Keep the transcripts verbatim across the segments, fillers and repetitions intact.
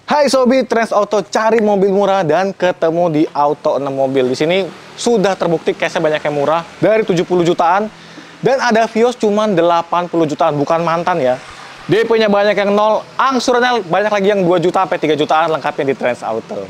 Hai Sobi, Trans Auto cari mobil murah dan ketemu di Auto enam Mobil. Di sini sudah terbukti cashnya banyak yang murah dari tujuh puluh jutaan dan ada Vios cuma delapan puluh jutaan, bukan mantan ya. D P-nya banyak yang nol, angsurannya banyak lagi yang dua juta sampai tiga jutaan, lengkapnya di Trans Auto.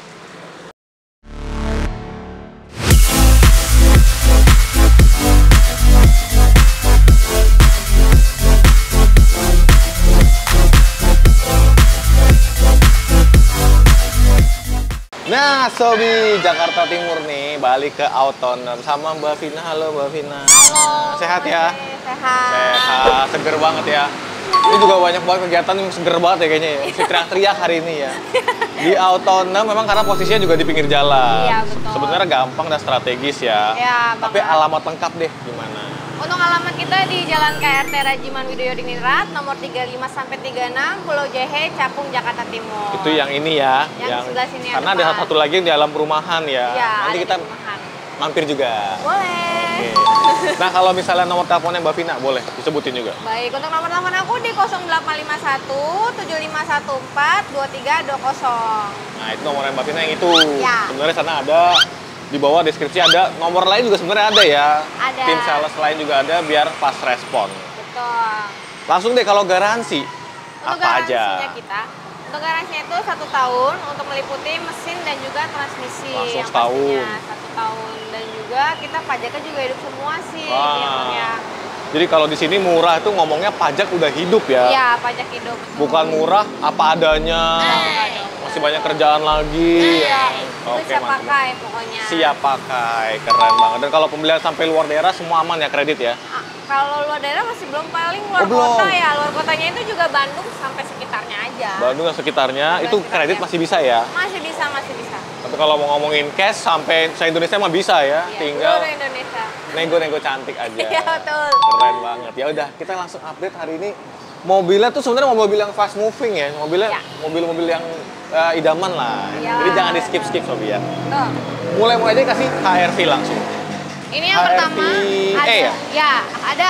Nah, Sobi, Jakarta Timur nih, balik ke Auto enam sama Mbak Vina. Halo Mbak Vina. Halo. Sehat ya? Sehat. Sehat, seger banget ya. Ini juga banyak banget kegiatan yang seger banget ya kayaknya ya. Si teriak-teriak hari ini ya. Di Auto enam memang karena posisinya juga di pinggir jalan. Iya, betul. Sebenarnya gampang dan strategis ya. Iya, Tapi banget. alamat lengkap deh gimana? Untuk alamat kita di Jalan K R T Rajiman Widodiningrat, nomor tiga puluh lima sampai tiga puluh enam, Pulau Jahe, Cakung, Jakarta Timur. Itu yang ini ya. Yang sebelah sini ya, Karena ada depan. satu lagi yang di dalam perumahan ya. Iya, Nanti ada kita di perumahan. mampir juga. Boleh. Oke. Nah, kalau misalnya nomor teleponnya Mbak Vina, boleh disebutin juga. Baik, untuk nomor telepon aku di nol delapan lima satu tujuh lima satu empat dua tiga dua nol. Nah, itu nomornya Mbak Vina yang itu. Ya. Sebenarnya sana ada, di bawah deskripsi ada, nomor lain juga sebenarnya ada ya. Ada. Tim sales lain juga ada biar pas respon. Betul. Langsung deh kalau garansi, Untuk apa aja? garansinya kita, untuk garansinya itu satu tahun untuk meliputi mesin dan juga transmisi. Langsung yang setahun. pastinya satu tahun dan juga kita pajaknya juga hidup semua sih. Wah. Gitu ya. Jadi kalau di sini murah itu ngomongnya pajak udah hidup ya. Iya, pajak hidup. betul. Bukan murah apa adanya. Enggak dong. Masih banyak kerjaan lagi. Iya, itu Oke, siap mantap. pakai pokoknya. Siap pakai, keren banget. Dan kalau pembelian sampai luar daerah semua aman ya kredit ya? Ah, kalau luar daerah masih belum, paling luar Oh, belum. kota ya. Luar kotanya itu juga Bandung sampai sekitarnya aja. Bandung dan sekitarnya, Bandung itu sekitarnya. kredit masih bisa ya? Masih bisa, masih bisa. Tapi kalau mau ngomongin cash sampai se-Indonesia mah bisa ya, Iya, tinggal seluruh Indonesia. nego-nego cantik aja. Iya, betul. Keren banget. Ya udah, kita langsung update hari ini. Mobilnya tuh sebenarnya mobil yang fast moving ya, mobilnya Ya. mobil-mobil yang eh, idaman lah. Ya. Jadi jangan di skip-skip Sobi ya. Tuh. Mulai-mulai aja kasih H R V langsung. Ini yang H R V pertama ada E ya? ya, ada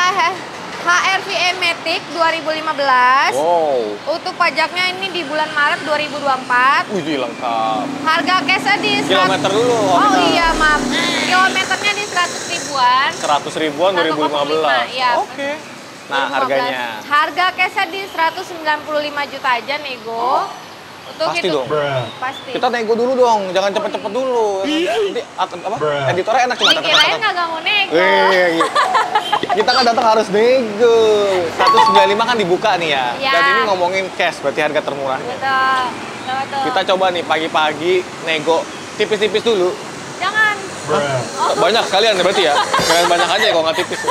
H R V E Matic dua ribu lima belas. Wow, Untuk pajaknya ini di bulan Maret dua ribu dua puluh empat. wih lengkap. Harga cashnya di seratus. Kilometer dulu. Oh iya, maaf. Kilometernya di seratus ribuan. seratus ribuan dua ribu lima belas. Iya. Oke. Nah, dua ribu lima belas. harganya Harga cashnya di seratus sembilan puluh lima juta aja nego. Untuk pasti itu dong. pasti. Kita nego dulu dong, jangan cepet-cepet dulu. Nanti at- apa? Editornya enak cuma Dikirain nggak mau nego. Wih, kita kan datang harus nego. seratus sembilan puluh lima kan dibuka nih ya. Ya. Dan ini ngomongin cash, berarti harga termurahnya. Betul. Betul, betul. Kita coba nih pagi-pagi nego tipis-tipis dulu. Jangan. Oh, Banyak sekalian ya berarti ya. Kalian banyak aja ya kalau nggak tipis.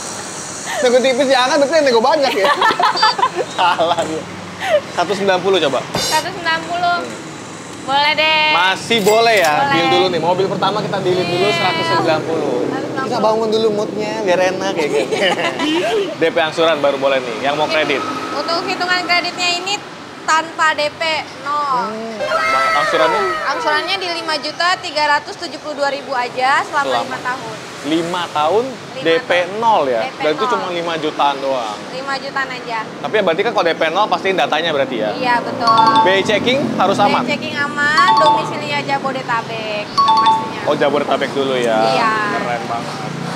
Nego tipis jangan, berarti nego banyak ya. Salah dia. seratus sembilan puluh coba. seratus sembilan puluh. Boleh deh. Masih boleh ya, Boleh. deal dulu nih. Mobil pertama kita dealin dulu Iya. seratus sembilan puluh. Kita bangun dulu moodnya biar enak kayak gitu. D P angsuran baru boleh nih, yang mau kredit. Untuk hitungan kreditnya ini tanpa D P nol. Bang, angsurannya Angsurannya di lima juta tiga ratus tujuh puluh dua ribu aja selama Selama. lima tahun. lima tahun Lima D P nol ya. D P Berarti nol. cuma lima jutaan doang. lima jutaan aja. Tapi ya berarti kan kalau D P nol pastiin datanya berarti ya. Iya, betul. Biaya checking harus aman. Biaya checking aman, domisilinya Jabodetabek. Yang pastinya. Oh, Jabodetabek dulu ya. Iya. Keren banget.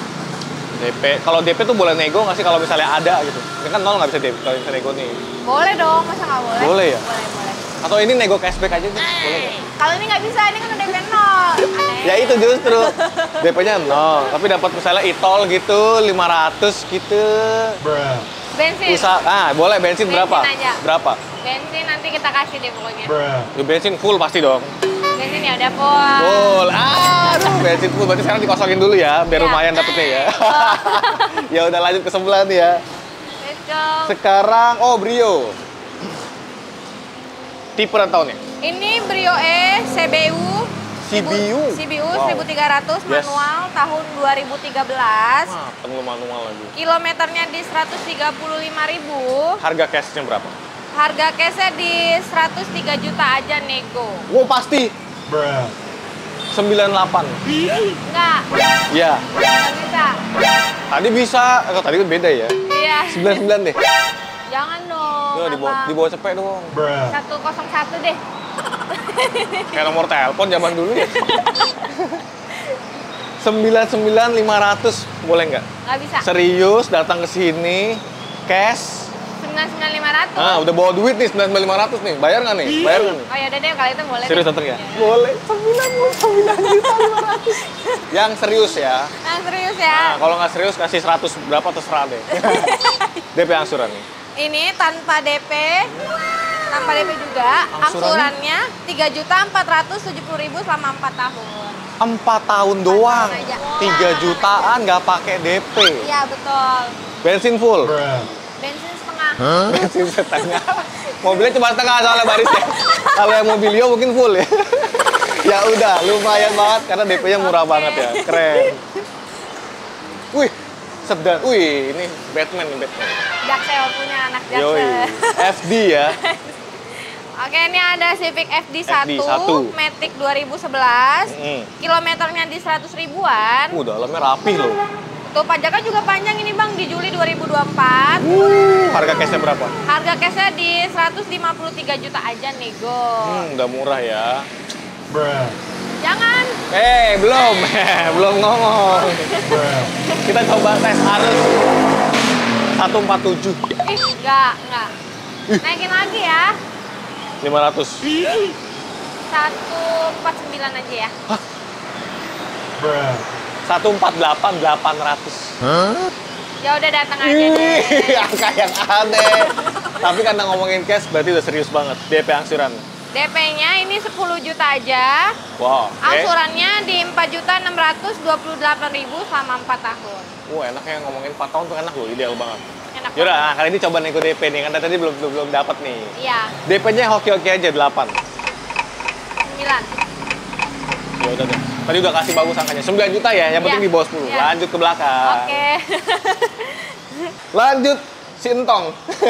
D P, kalau D P tuh boleh nego nggak sih kalau misalnya ada gitu? Ini kan nol nggak bisa D P, kalau bisa nego nih. Boleh dong, masa nggak boleh? Boleh ya? Boleh, boleh. Atau ini nego cashback aja sih? Boleh nggak? Kalau ini nggak bisa, ini kan udah D P nol. Aneh. Ya itu justru D P-nya nol, tapi dapat misalnya e-tol gitu lima ratus gitu. Bensin. Usaha, ah boleh bensin, Bensin berapa? aja. Berapa? Bensin nanti kita kasih deh pokoknya. Ya, bensin full pasti dong. Bensin ya udah full. Full. Aduh, bensin full berarti sekarang dikosongin dulu ya, biar Ya. lumayan dapetnya ya. Ya udah lanjut ke sebelah nih ya. Let's go. Sekarang oh Brio. Tipe dan tahunnya? Ini Brio E C B U. C B U? C B U Wow. seribu tiga ratus Yes. manual tahun dua ribu tiga belas. Mateng lu manual lagi. Kilometernya di seratus tiga puluh lima ribu. Harga cashnya berapa? Harga cashnya di seratus tiga juta aja nego. Wow pasti. sembilan puluh delapan. Enggak, Iya. nggak bisa. Tadi bisa, atau tadi kan beda ya. Iya. sembilan puluh sembilan deh. Jangan dong. Yo, di bawah, abang. di bawah cepet dong. satu nol satu deh. Kayak nomor telepon zaman dulu ya. sembilan sembilan lima ratus boleh nggak? Nggak bisa. Serius datang ke sini, cash. sembilan sembilan lima ratus. Ah, udah bawa duit nih sembilan sembilan lima ratus nih. Bayar nggak nih? Bayar nggak nih? Oh ya udah deh kalau itu boleh. Serius deh. datang ya? Boleh. sembilan puluh sembilan juta lima ratus. Yang serius ya. Nah, serius Nah, ya. kalau nggak serius kasih seratus berapa terserah deh. D P angsuran nih. Ini tanpa D P. Tanpa D P juga. Angsurannya? Angsurannya tiga juta empat ratus tujuh puluh ribu selama empat tahun. Empat tahun doang. tahun aja. Tiga jutaan nggak pakai D P. Iya betul. Bensin full. Bensin setengah. Bensin setengah. Mobilnya cuma setengah soalnya barisnya. Kalau yang mobilio mungkin full ya. Ya udah, lumayan banget karena D P-nya murah Oke. banget ya. Keren. Wih, sedan. Wih, ini Batman nih Batman. Jaksel punya anak Yoi. Jaksel. F D ya. Oke, ini ada Civic F D F D satu. satu, Matic dua ribu sebelas. Mm. Kilometernya di seratus ribuan. Uh, dalamnya rapih loh. Tuh pajaknya juga panjang ini Bang, di Juli dua ribu dua puluh empat. Uh, harga cashnya berapa? Harga cashnya di seratus lima puluh tiga juta aja nego. Hmm, udah murah ya. Jangan. Eh, belum. belum ngomong. Kita coba tes arus seratus empat puluh tujuh. Ih, enggak, enggak. Naikin lagi ya. lima ratus. seratus empat puluh sembilan aja ya. seratus empat puluh delapan, delapan ratus. Ya udah datang aja deh. Ih, angka yang aneh. Tapi karena ngomongin cash berarti udah serius banget. D P angsuran. D P-nya ini sepuluh juta aja. Wow. oke. Angsurannya di empat juta enam ratus dua puluh delapan ribu selama empat tahun. Wah, enak ya ngomongin empat tahun tuh enak loh, ideal banget. Enak Yaudah, nah, kali ini coba nego D P nih, kan tadi belum belum, belum dapat nih. Iya, D P-nya hoki-hoki aja delapan. sembilan. Ya udah deh. Tadi udah kasih bagus angkanya. sembilan juta ya, yang penting Iya. di bawah sepuluh. Iya. Lanjut ke belakang. Oke. Lanjut Sintong.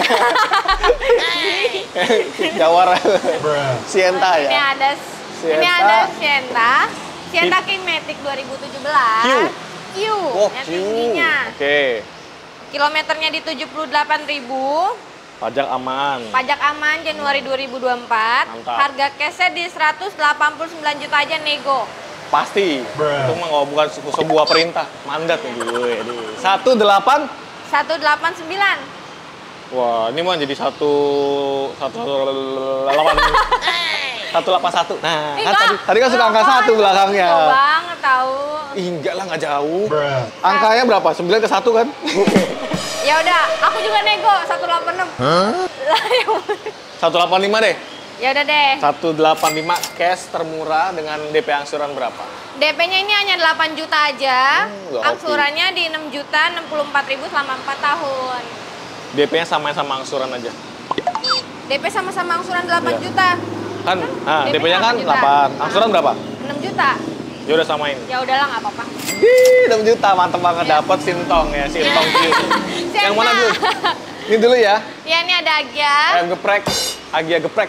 Jawara. Sienta Ini ya. ada Sienta. ini ada Sienta. Sienta King Matic dua ribu tujuh belas. Q. Q. Oh, yang Q. tingginya. Oke. Kilometernya di tujuh puluh delapan ribu. Pajak aman. Pajak aman Januari dua ribu dua puluh empat. Mantap. Harga cashnya di seratus delapan puluh sembilan juta aja nego. Pasti. Itu mah nggak bukan se- sebuah perintah, mandat nih gue. Satu delapan. seratus delapan puluh sembilan. Wah, ini mah jadi satu satu delapan satu delapan satu. Nah, Ih, kan Kak. tadi tadi kan suka angka Apaan satu sih? belakangnya. Jauh banget tahu. Ih, enggak lah, nggak jauh. Angkanya berapa? sembilan ke satu kan? Ya udah, aku juga nego seratus delapan puluh enam. seratus delapan puluh lima deh. Ya udah deh. seratus delapan puluh lima cash termurah dengan D P angsuran berapa? D P-nya ini hanya delapan juta aja. Hmm, udah Angsurannya di enam juta enam puluh empat ribu selama empat tahun. D P-nya sama sama angsuran aja. D P sama-sama angsuran delapan Iya. juta. Kan, nah, D P-nya D P-nya kan delapan juta. delapan. Angsuran berapa? enam juta. Ya udah samain. Ya udahlah nggak apa-apa. Ih, enam juta, mantep banget. Iya. Dapat Sintong ya, Sintong Q. Sienna. Yang mana dulu? Ini dulu ya. Ya ini ada Agya. Ayam geprek, Agia geprek.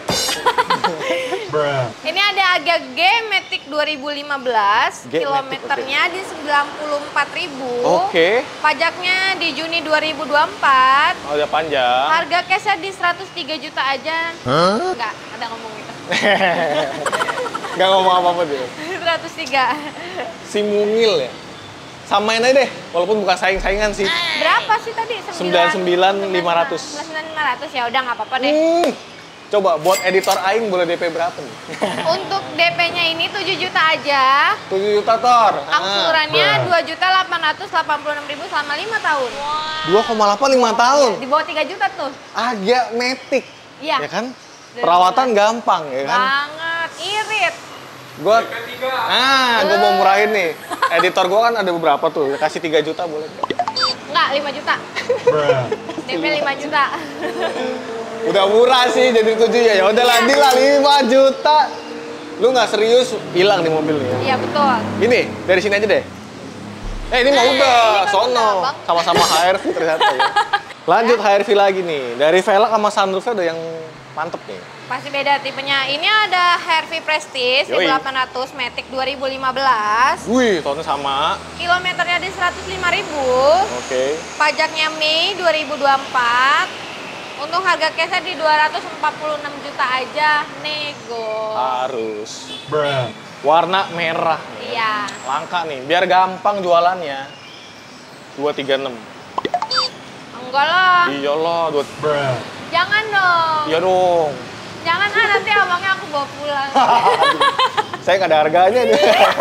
Ini ada Agya G Matic dua ribu lima belas. G Matic, Kilometernya di sembilan puluh empat ribu. Oke. Pajaknya di Juni dua ribu dua puluh empat. Oh, udah panjang. Harga cashnya di seratus tiga juta aja. Enggak, ada ngomong gitu. Nggak ngomong apa-apa dia. seratus tiga. Si mungil ya. Samain aja deh, walaupun bukan saing-saingan sih. Berapa sih tadi? sembilan puluh sembilan ribu lima ratus. sembilan puluh sembilan ribu lima ratus ya udah nggak apa-apa deh. Hmm. Coba buat editor Aing boleh D P berapa nih? Untuk D P-nya ini tujuh juta aja. tujuh juta Tor. Angsurannya dua juta delapan ratus delapan puluh enam ribu selama lima tahun. dua koma delapan lima tahun. Di bawah tiga juta tuh. Agak metik. Iya. Ya kan? Perawatan gampang ya kan? Banget, irit. Gua Ah, gua mau murahin nih. Editor gua kan ada beberapa tuh. Kasih tiga juta boleh nggak? Enggak, lima juta. D P lima juta. Udah murah sih jadi tujuh ya. Ya udahlah, deal lah lima juta. Lu nggak serius hilang nih mobil nih. Iya, betul. Ini dari sini aja deh. Eh, ini mah udah, ini kan sono. udah, Bang. Sama-sama H R V ternyata ya. Lanjut H R V lagi nih. Dari velg sama sunroofnya udah yang mantep nih. Pasti beda tipenya. Ini ada H R V Prestige Yoi. seribu delapan ratus Matic dua ribu lima belas. Wih, tahunnya sama. Kilometernya di seratus lima ribu. Oke. Pajaknya Mei dua ribu dua puluh empat. Untuk harga case-nya di dua ratus empat puluh enam juta aja, nego. Harus. Warna merah. Iya. Langka nih, biar gampang jualannya. dua tiga enam. Enggak lah. Iyalah, dua. Jangan dong. Iya dong. Jangan ah, nanti abangnya aku bawa pulang. Saya nggak ada harganya nih.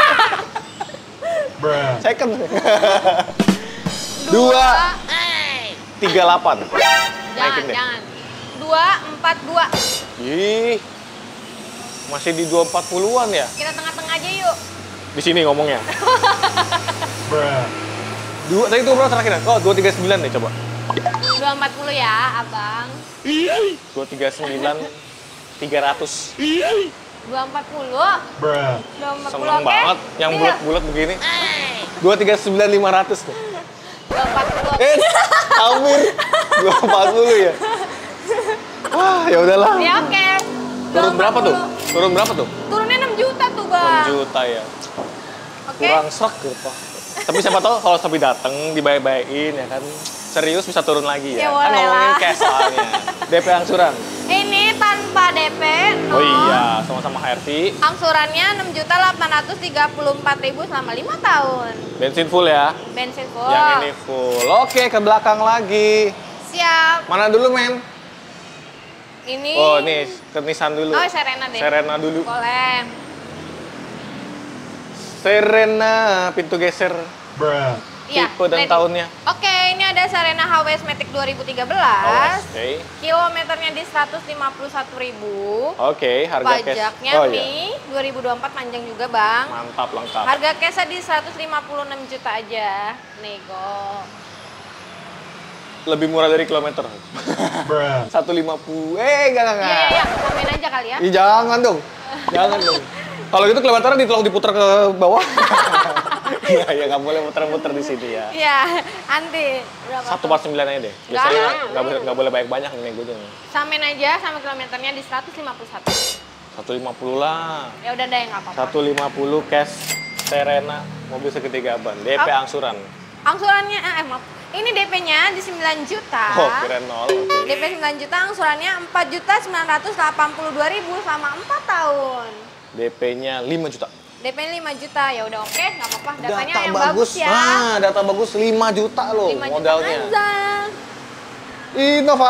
Second. Dua tiga delapan. Jangan, jangan. Dua empat dua. Ih, masih di dua empat puluhan ya? Kita tengah-tengah aja yuk. Di sini ngomongnya. Dua, tadi itu berapa terakhir? Oh, dua tiga sembilan deh coba. Dua empat puluh ya, abang. Dua tiga sembilan, tiga ratus. Dua empat puluh. Dua empat puluh. Seneng banget, yang bulat-bulat begini. Dua tiga sembilan lima ratus nih. Dua empat puluh. Eh, hampir dua empat puluh ya. Wah, ya udahlah. Ya oke. Turun berapa tuh? Turun berapa tuh? Turunnya enam juta tuh, Bang. enam juta ya. Oke. Kurang serak gitu, Pak. Tapi siapa tahu kalau Sobi dateng dibayar-bayarin ya kan. Serius bisa turun lagi ya. Ya, Kan boleh ngomongin lah. cash soalnya. D P angsuran. Ini tanpa D P, no. Oh iya, sama-sama H R V. Angsurannya enam juta delapan ratus tiga puluh empat ribu selama lima tahun. Bensin full ya. Bensin full. Yang ini full. Oke, ke belakang lagi. Siap. Mana dulu, men? Ini. Oh, nih, ke Nissan dulu. Oh, Serena deh. Serena dulu. Boleh. Serena, pintu geser. Iya. Tipe dan ready. tahunnya. Oke, ini ada Serena H W S Matic dua ribu tiga Oh, belas. Oke. Kilometernya di seratus lima puluh satu ribu. Oke, harga cash. Pajaknya Oh iya. nih dua ribu dua puluh empat panjang juga, Bang. Mantap, lengkap. Harga cash di seratus lima puluh enam juta aja. Nego. Lebih murah dari kilometer. seratus lima puluh. Eh, enggak, enggak, Iya, iya, enggak. iya. Komen aja kali ya. Ih, jangan dong. Jangan dong. Kalau gitu kilometernya ditolong diputar ke bawah. Iya, ya nggak boleh muter-muter di sini ya. Iya, anti. Berapa satu tuh? empat sembilan aja deh. Biasanya Nggak. nggak boleh nggak boleh banyak-banyak nih gue nih. Samain aja sama kilometernya di seratus lima puluh satu. seratus lima puluh lah. Ya udah deh, nggak apa-apa. seratus lima puluh cash Serena mobil segitiga ban. D P Oh. angsuran. Angsurannya, eh maaf. Ini D P-nya di sembilan juta. Oh, keren nol. Oke. D P sembilan juta, angsurannya empat juta sembilan ratus delapan puluh dua ribu selama empat tahun. D P-nya lima juta. D P-nya lima juta, ya udah oke, nggak apa-apa. Datanya Data yang bagus. bagus ya. Nah, data bagus lima juta loh lima juta modalnya. aja. Innova.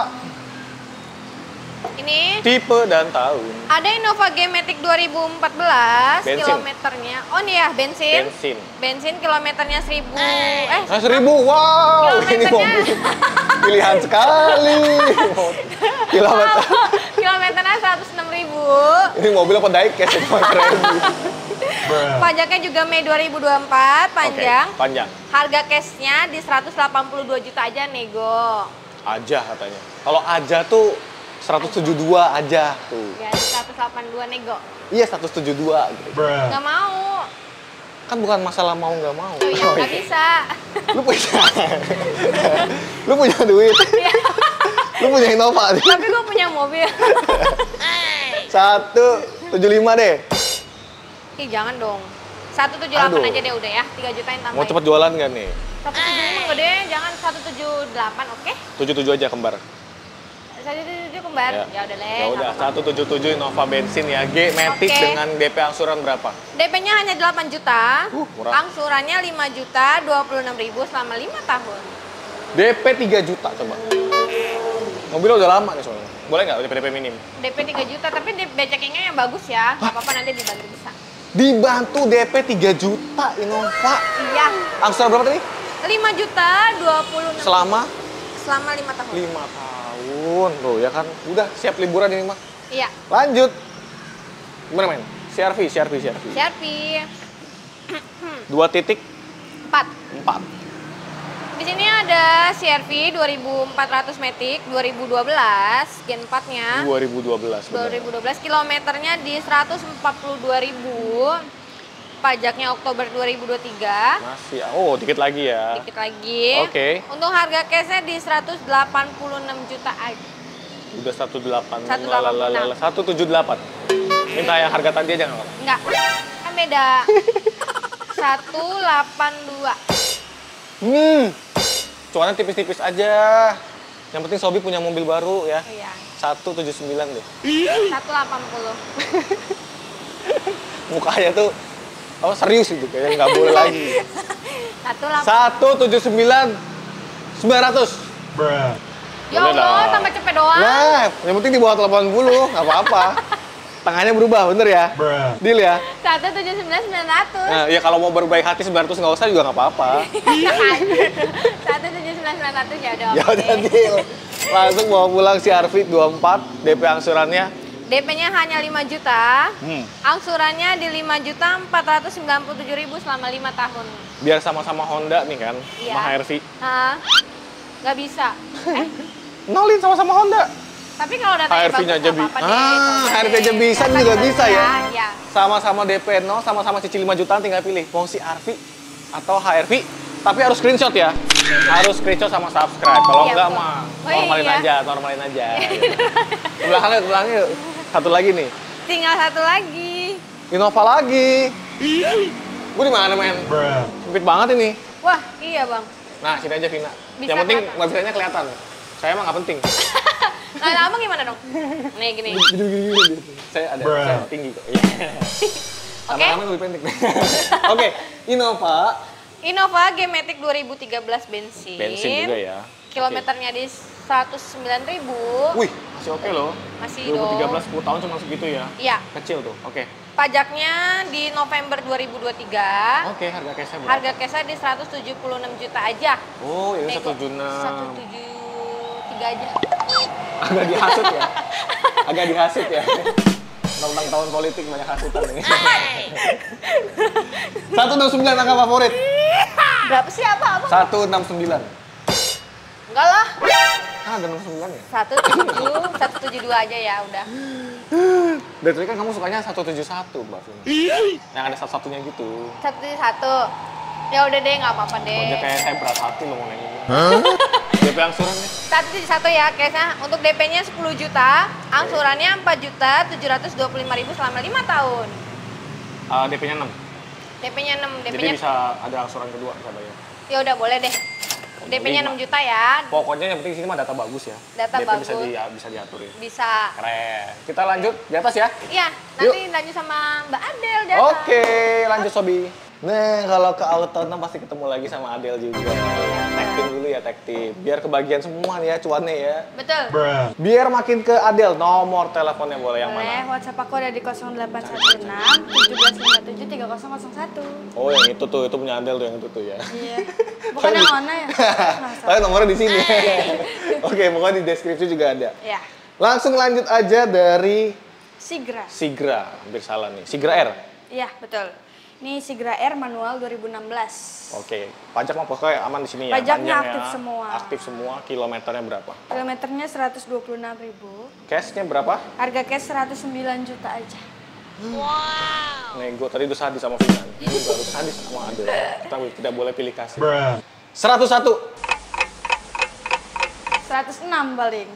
Ini Tipe dan tahun. ada Innova G-Matic dua ribu empat belas, Bensin. kilometernya. Oh nih ya, bensin. Bensin. Bensin kilometernya seribu. Eh, Nah, seribu, wow, ini Kilometernya. mobil pilihan sekali. Kilometer. kilometernya seratus enam ribu. Ini mobil apa diecast ya, cuma keren. Pajaknya juga Mei dua ribu dua puluh empat, panjang. Oke, panjang. Harga cashnya di seratus delapan puluh dua juta aja, nego. Aja katanya. Kalau aja tuh seratus tujuh puluh dua aja tuh. Ya, seratus delapan puluh dua nego. Iya, seratus tujuh puluh dua gitu. Nggak mau. Kan bukan masalah mau nggak mau. Oh iya, nggak bisa. Lu punya Lu punya duit. Lu punya Innova nih. Tapi gue punya mobil. seratus tujuh puluh lima deh. Ih, jangan dong. seratus tujuh puluh delapan Aduh. aja deh udah ya. tiga jutain tambahin. Mau cepet jualan nggak nih? seratus tujuh puluh lima enggak deh, jangan seratus tujuh puluh delapan, oke? tujuh puluh tujuh aja kembar. seratus tujuh puluh tujuh kembar. Ya udah deh. Ya nggak udah, apa-apa. seratus tujuh puluh tujuh Innova bensin ya. G Matic Oke. dengan D P angsuran berapa? D P-nya hanya delapan juta. Uh, murah. Angsurannya lima juta dua puluh enam ribu selama lima tahun. D P tiga juta coba. Mobilnya udah lama nih soalnya. Boleh nggak D P D P minim? D P tiga juta, tapi D P checkingnya yang bagus ya. Nggak apa-apa, nanti dibantu bisa. Dibantu D P tiga juta Innova. Iya. Angsuran berapa tadi? lima juta dua puluh enam Selama selama lima tahun. lima tahun. Loh ya kan, udah siap liburan ini mah. Iya. Lanjut. Gimana main? C R V, C R V, C R V. Sharpie Dua titik empat. empat. Di sini ada C R V dua ribu empat ratus Matic dua ribu dua belas Gen empat-nya. dua ribu dua belas. dua ribu dua belas kilometernya di seratus empat puluh dua ribu. Pajaknya Oktober dua ribu dua puluh tiga. Masih, oh dikit lagi ya. Dikit lagi. Oke. Untuk harga cashnya di seratus delapan puluh enam juta aja. Udah seratus delapan. seratus delapan puluh enam. seratus tujuh puluh delapan. Minta yang harga tadi aja nggak apa-apa. Enggak, kan beda. seratus delapan puluh dua. Hmm, cuannya tipis-tipis aja. Yang penting Sobi punya mobil baru ya. Iya. seratus tujuh puluh sembilan deh. seratus delapan puluh. Mukanya tuh apa serius itu kayaknya nggak boleh lagi. seratus delapan puluh. seratus tujuh puluh sembilan sembilan ratus. Ya Allah, tambah cepet doang. Nah, yang penting di bawah delapan puluh, nggak apa-apa. Tangannya berubah, bener ya? Deal ya? seratus tujuh puluh sembilan sembilan ratus. Nah, ya kalau mau berbaik hati sembilan ratus nggak usah juga nggak apa-apa. seratus tujuh puluh sembilan sembilan ratus ya udah. Ya udah deal. Langsung bawa pulang si Arfi dua puluh empat, D P angsurannya. D P-nya hanya lima juta. Hmm. Angsurannya di lima juta empat ratus sembilan puluh tujuh ribu selama lima tahun. Biar sama-sama Honda nih kan, Iya. sama H R V. Hah? Nggak bisa. Eh, Nolin sama-sama Honda. tapi kalau datanya H R bagus V-nya aja nggak bi- apa-apa deh. Ah, coba H R V deh. aja bisa, Data juga juga bisa ya? Iya. Sama-sama D P nol, sama-sama cicil lima jutaan, tinggal pilih mau si Arfi atau H R V. Tapi harus screenshot ya. Harus screenshot sama subscribe. Kalau Iya, enggak betul. mah Oh, normalin iya. aja, normalin aja. Ke belakang yuk, ke belakang yuk. Satu lagi nih. Tinggal satu lagi. Innova lagi. Gue di mana men? Sempit banget ini. Wah, iya bang. Nah, sini aja Vina. Bisa Yang penting kelihatan. websitenya kelihatan. Saya emang nggak penting. Nah, lama gimana dong? Nih gini. Gini-gini. Saya ada, saya tinggi kok. Iya. Oke. Anak-anak lebih pendek. Oke, Innova. Innova G-Matic dua ribu tiga belas bensin. Bensin juga ya. Kilometernya di seratus sembilan ribu. Wih, masih oke loh. Masih dua ribu tiga belas, dong. sepuluh tahun cuma segitu ya. Iya. Kecil tuh, oke. Pajaknya di November dua ribu dua puluh tiga. Oke, harga cashnya berapa? Harga cashnya di seratus tujuh puluh enam juta aja. Oh, ini Nego. satu tujuh enam. seratus tujuh puluh tiga aja. Agak dihasut ya. Agak dihasut ya. Tentang tahun politik banyak hasutan ini. seratus enam puluh sembilan angka favorit. Berapa sih apa? Apa? seratus enam puluh sembilan. Enggak lah. Ah, ada enam puluh sembilan ya? seratus tujuh puluh, seratus tujuh puluh dua aja ya udah. Dari tadi kan kamu sukanya seratus tujuh puluh satu, Mbak Vina. Yang ada satu-satunya gitu. seratus tujuh puluh satu. Ya udah deh, nggak apa-apa deh. Pokoknya kayak saya berat hati loh mau nanya. D P angsurannya? seratus tujuh puluh satu ya, cashnya untuk D P-nya sepuluh juta, angsurannya empat juta tujuh ratus dua puluh lima ribu selama lima tahun. Uh, D P-nya enam. D P-nya enam, Jadi D P-nya bisa ada angsuran kedua bisa bayar. ya udah boleh deh. D P-nya enam juta ya. Pokoknya yang penting sini mah data bagus ya. Data D P bisa bagus. di, bisa diaturin. Bisa. Keren. Kita lanjut di atas ya. Iya, nanti lanjut sama Mbak Adel di atas. Oke, lanjut Sobi. Nah, kalau ke Auto enam pasti ketemu lagi sama Adel juga. Tag team dulu ya, tag team. Biar kebagian semua nih ya, cuannya ya. Betul. Biar makin ke Adel, nomor teleponnya boleh yang Boleh, mana? WhatsApp aku ada di nol delapan satu enam tujuh belas lima tujuh tiga nol nol satu. Oh, yang itu tuh, itu punya Adel tuh yang itu tuh ya. Iya. Bukan yang mana ya? Tapi nomornya di sini. Oke, pokoknya di deskripsi juga ada. Ya. Langsung lanjut aja dari Sigra. Sigra, hampir salah nih. Sigra R. Iya, betul. Ini Sigra R manual dua ribu enam belas. Oke, pajak mah pokoknya aman di sini ya. Pajaknya panjang aktif ya. semua. Aktif semua. Kilometernya berapa? Kilometernya seratus dua puluh enam ribu. Cashnya berapa? Harga cash seratus sembilan juta aja. Nego tadi udah sadis sama Vina. Ini juga harus sadis sama Adel. Kita tidak boleh pilih kasih. seratus satu. seratus enam paling.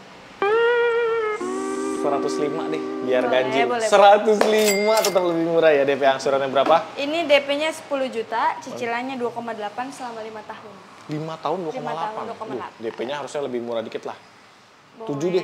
seratus lima deh, biar Boleh, ganjil. boleh. seratus lima tetap lebih murah ya. D P angsurannya berapa? Ini D P-nya sepuluh juta, cicilannya dua koma delapan selama lima tahun. lima tahun dua koma lima tahun, delapan. dua koma delapan. D P-nya harusnya lebih murah dikit lah. Boleh. tujuh deh.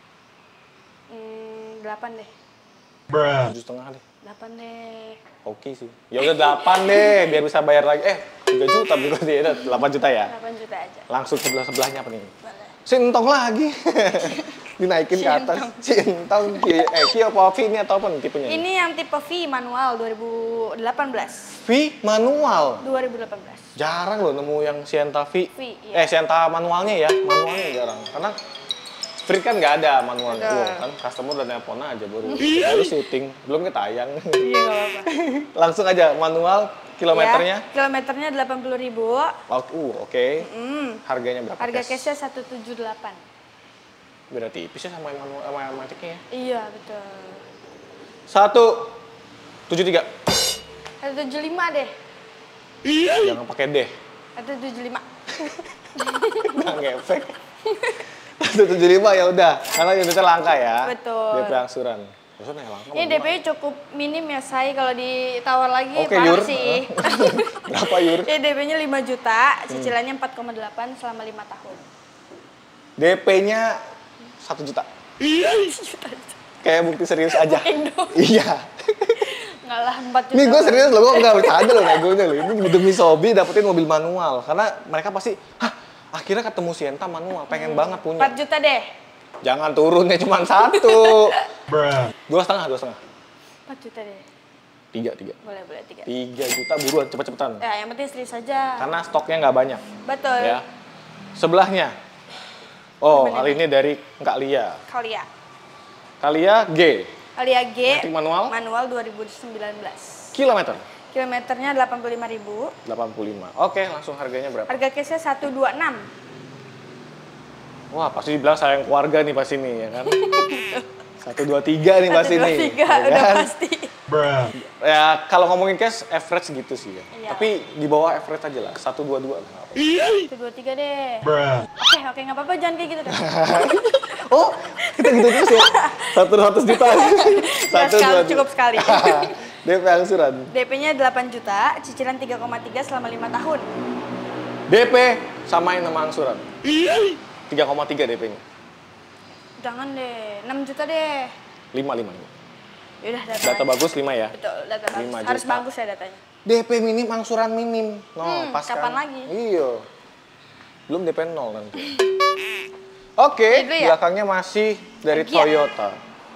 Hmm, delapan deh. tujuh setengah deh. delapan deh. Oke sih. Ya udah delapan deh, biar bisa bayar lagi. Eh, tiga juta berarti ya. delapan juta ya. delapan juta aja. Langsung sebelah-sebelahnya apa nih? Boleh. Sintong lagi. Dinaikin ke atas. Sintong. Eh, Kia apa V ini atau apa nih tipenya? Ini yang tipe V manual dua ribu delapan belas. V manual. dua ribu delapan belas. Jarang loh nemu yang Sienta V. V, iya. Eh, Sienta manualnya ya. Manualnya jarang. Karena Street kan nggak ada manualnya. Betul. Wow, kan customer udah nelpon aja baru. Baru syuting, belum ketayang. Iya, nggak apa-apa. Langsung aja manual kilometernya. Ya, kilometernya delapan puluh ribu. Oh, uh, oke. Hmm. Harganya berapa? Harga cash? cashnya seratus tujuh puluh delapan. Beda tipis ya sama yang manual sama yang maticnya ya. Iya, betul. Satu tujuh tiga. seratus tujuh puluh lima deh. Jangan pakai D. seratus tujuh puluh lima. Nggak ngefek. Satu tujuh lima ya udah. Karena unitnya langka ya. Betul. D P angsuran. Maksudnya langka. Ini D P-nya cukup minim ya, Say. Kalau ditawar lagi Oke, parah Yur. sih. Berapa Yur? Ini D P-nya lima juta, cicilannya empat koma delapan selama lima tahun. D P-nya satu juta. Kayak bukti serius aja. Iya. Nggak lah, empat juta. Nih gue serius loh, gue nggak bercanda loh negonya loh. Ini demi Sobi dapetin mobil manual. Karena mereka pasti, hah akhirnya ketemu Sienta manual, pengen hmm. banget punya. empat juta deh. Jangan turunnya cuma satu. Dua setengah, dua setengah. empat juta deh. Tiga, tiga. Boleh, boleh, tiga. Tiga juta buruan, cepet-cepetan. Ya, yang penting serius aja. Karena stoknya nggak banyak. Betul. Ya. Sebelahnya. Oh, kali ini dari Kak Lia. Kalia. Kalia G. Kalia G. Matic manual. Manual dua ribu sembilan belas. Kilometer. Kilometernya delapan puluh lima ribu. delapan puluh lima. Oke, langsung harganya berapa? Harga case-nya seratus dua puluh enam. Wah, pasti dibilang sayang keluarga nih pas ini ya kan. seratus dua puluh tiga nih pas ini. seratus dua puluh tiga, ya udah kan? pasti. Ya, kalau ngomongin cash, average gitu sih ya. Iya. Tapi di bawah average aja lah, seratus dua puluh dua. seratus dua puluh tiga deh. Oke, oke, nggak apa-apa, jangan kayak gitu deh. Oh, kita gitu terus ya? seratus juta. satu, sekali, cukup sekali. D P angsuran. D P-nya delapan juta, cicilan tiga koma tiga selama lima tahun. D P samain sama angsuran. tiga koma tiga D P-nya. Jangan deh, enam juta deh. lima, lima, lima. Yaudah, data, Data bagus lima ya? Betul, data bagus. Harus bagus ya datanya. D P minim, angsuran minim. No, hmm, pas kapan kan? lagi? Iya. Belum D P nol nanti. Oke, ya? Belakangnya masih dari Agia. Toyota.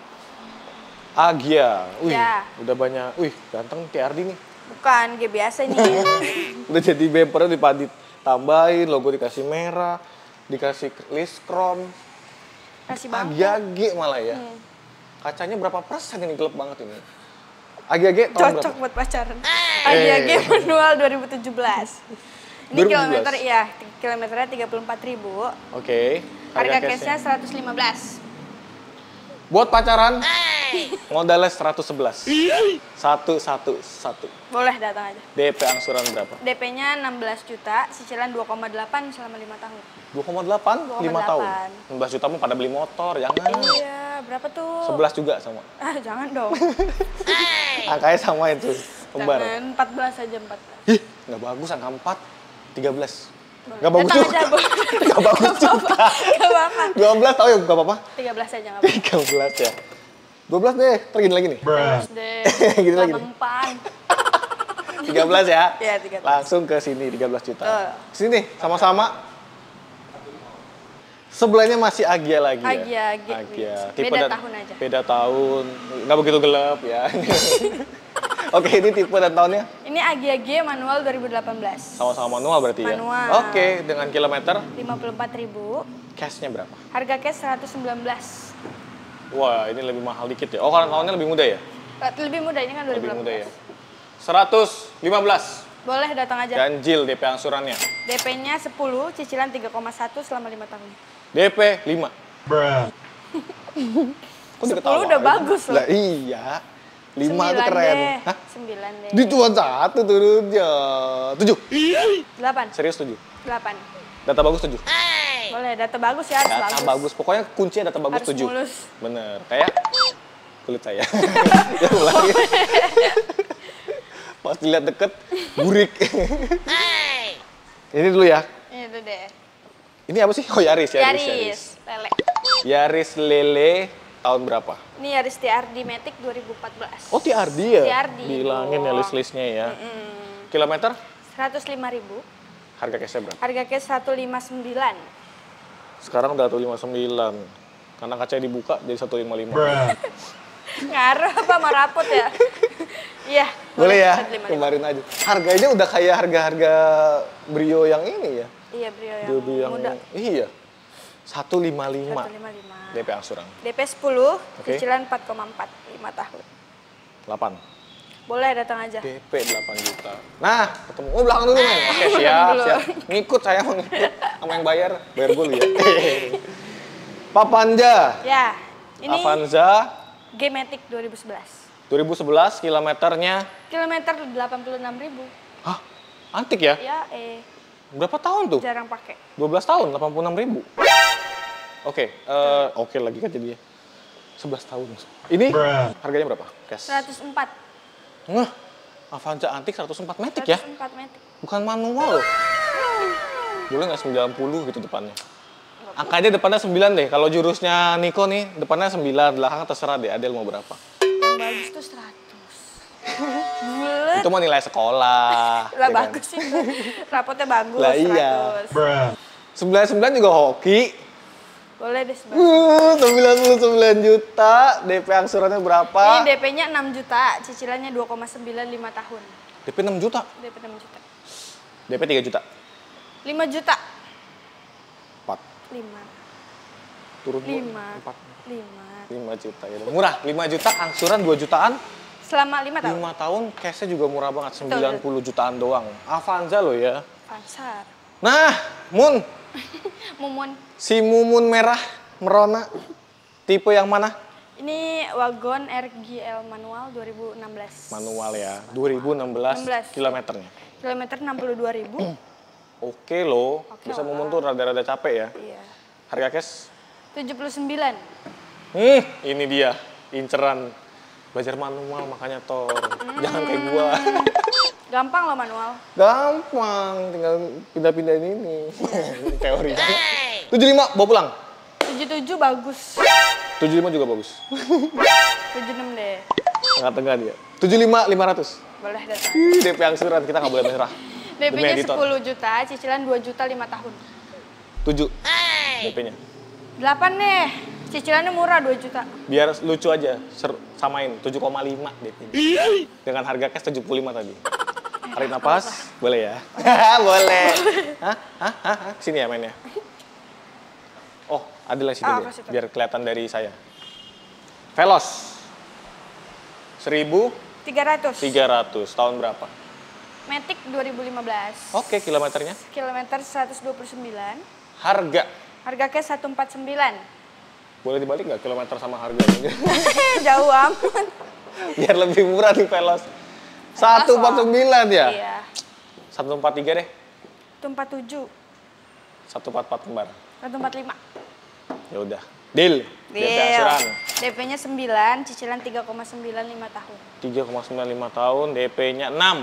Agia. Wih, ya. Udah banyak. Wih, ganteng T R D nih. Bukan, G biasa nih. Udah jadi bumpernya dipadit. Tambahin, logo dikasih merah. Dikasih list chrome. Kasih bangku. Agia G malah ya. Hmm. Kacanya berapa persen ini, gelap banget ini. Agia G tahun cocok berapa? buat pacaran. Agia G manual dua ribu tujuh belas. Ini kilometer, iya, kilometernya tiga puluh empat ribu. Oke. Okay. Harga cashnya seratus lima belas. Buat pacaran, modalnya seratus sebelas. Satu, satu, satu. Boleh datang aja. D P angsuran berapa? D P-nya enam belas juta, cicilan dua koma delapan selama lima tahun. dua koma delapan? lima tahun? enam belas juta mau pada beli motor, jangan. Iya, berapa tuh? sebelas juga sama. Ah, jangan dong. Angkanya sama itu, kembar. Jangan, empat belas aja, empat belas. Ih, nggak bagus angka empat, tiga belas. Nggak bagus juga. Nggak bagus juga. Nggak apa-apa. dua belas tahu ya, nggak apa-apa? tiga belas aja nggak apa-apa. tiga belas ya. dua belas deh, tergini lagi nih. tiga belas deh. Gini lagi nih. Mempan. tiga belas ya? Iya, tiga belas. Langsung ke sini, tiga belas juta. Oh. Sini nih, sama-sama. Sebelahnya masih Agia lagi ya? Agia, Agia. Agia. Tipe beda dan, tahun aja. Beda tahun, nggak begitu gelap ya. Oke, ini tipe dan tahunnya? Ini Agia G manual dua ribu delapan belas. Sama-sama manual berarti manual. ya? Manual. Oke, dengan kilometer? lima puluh empat ribu. Cashnya berapa? Harga cash seratus sembilan belas. Wah, ini lebih mahal dikit ya? Oh, karena tahunnya lebih muda ya? Lebih muda, ini kan dua ribu delapan belas. Lebih muda ya? seratus lima belas. Boleh datang aja. Ganjil D P angsurannya? D P-nya sepuluh, cicilan tiga koma satu selama lima tahun. D P lima. Bruh. sepuluh udah bagus loh. Lah iya. lima tuh keren. Deh. Hah? sembilan deh. Di cuma satu turunnya. tujuh. delapan. Serius tujuh? delapan. Data bagus tujuh? Boleh, data bagus ya, harus data bagus. bagus. Pokoknya kuncinya data bagus harus tujuh. Mulus. Bener. Kayak kulit saya. Ya ulangi. Pas dilihat deket, burik. Ini dulu ya. Ini dulu deh. Ini apa sih? Oh, Yaris. Yaris. Yaris. Lele. Yaris Lele tahun berapa? Ini Yaris T R D Matic dua ribu empat belas. Oh, T R D ya? T R D. Bilangin ya list-listnya ya. Mm -mm. Kilometer? seratus lima ribu. Harga cashnya berapa? Harga cash seratus lima puluh sembilan. Sekarang udah seratus lima puluh sembilan. Karena kacanya dibuka jadi seratus lima puluh lima. Ngaruh apa maraput ya? Iya. Boleh ya, kemarin aja. Harganya udah kayak harga-harga Brio yang ini ya? Iya, Brio yang, Brio yang muda. Iya. seratus lima puluh lima. seratus lima puluh lima. D P angsuran. D P sepuluh, okay. cicilan empat koma empat, lima tahun. delapan. Boleh datang aja. D P delapan juta. Nah, ketemu. Oh, belakang dulu, men. Oke, siap, siap. Ngikut saya mau ngikut. Sama yang bayar, bayar dulu ya. Papanja. Ya, ini Avanza. G-Matic dua ribu sebelas. dua ribu sebelas, kilometernya? Kilometer delapan puluh enam ribu. Hah? Antik ya? Ya, eh. Berapa tahun tuh? Jarang pakai. dua belas tahun, delapan puluh enam ribu. Oke, okay, uh, oke okay lagi kan jadinya. sebelas tahun. Ini Bruh. Harganya berapa? Cash. seratus empat. Nah, Avanza antik seratus empat Matic ya? seratus empat Matic. Bukan manual loh. Boleh nggak sembilan puluh gitu depannya? Angkanya depannya sembilan deh. Kalau jurusnya Niko nih, depannya sembilan. Belakangnya terserah deh, Adel mau berapa. Yang bagus tuh seratus. Bulet. Itu mah nilai sekolah. Lah ya bagus kan? itu. Rapotnya bagus, Lah iya. seratus. sembilan puluh sembilan juga hoki. Boleh deh sebentar. Uh, sembilan puluh sembilan juta. D P angsurannya berapa? Ini D P-nya enam juta, cicilannya dua koma sembilan lima tahun. D P enam juta. D P enam juta. D P tiga juta. lima juta. empat. lima. Turun lima. empat. lima. lima juta ya. Murah, lima juta angsuran dua jutaan. Selama lima tahun. lima tahun cashnya juga murah banget, sembilan puluh jutaan doang. Avanza loh ya. Pasar. Nah, Mun, Mumun. si Mumun merah merona tipe yang mana? Ini wagon R G L manual dua ribu enam belas. Manual ya, dua ribu enam belas enam belas. kilometernya. Kilometer enam puluh dua ribu. Oke loh, Oke bisa lah. Mumun tuh rada-rada capek ya. Iya. Harga cash? tujuh puluh sembilan. Hmm, ini dia, inceran. Belajar manual makanya Tor, jangan kayak gua. Gampang loh manual. Gampang, tinggal pindah-pindahin ini. Teori. tujuh puluh lima, bawa pulang. tujuh puluh tujuh bagus. tujuh puluh lima juga bagus. tujuh puluh enam deh. Tengah-tengah dia. tujuh puluh lima, lima ratus. Boleh datang. Ih, D P angsuran, kita nggak boleh menyerah. D P-nya sepuluh juta, cicilan dua juta lima tahun. tujuh D P-nya. delapan deh. Cicilannya murah dua juta. Biar lucu aja, ser- samain tujuh koma lima D P-nya. Dengan harga cash tujuh puluh lima tadi. Tarik napas, boleh ya? Boleh. Hah? Hah? Hah? Hah? Sini ya mainnya. Oh, ada lah situ Ah, deh, ke situ. biar kelihatan dari saya. Veloz. seribu tiga ratus. tiga ratus, tahun berapa? Matic dua ribu lima belas. Oke, kilometernya. Kilometer seratus dua puluh sembilan. Harga. Harga cash seratus empat puluh sembilan. Boleh dibalik nggak kilometer sama harganya? Jauh amat. Biar lebih murah nih Veloz. seratus empat puluh sembilan ya? Iya. seratus empat puluh tiga deh. seratus empat puluh tujuh. seratus empat puluh empat kembar. seratus empat puluh lima. Ya udah. Deal. D P angsuran. D P-nya sembilan, cicilan tiga koma sembilan lima tahun. tiga koma sembilan lima tahun, D P-nya enam.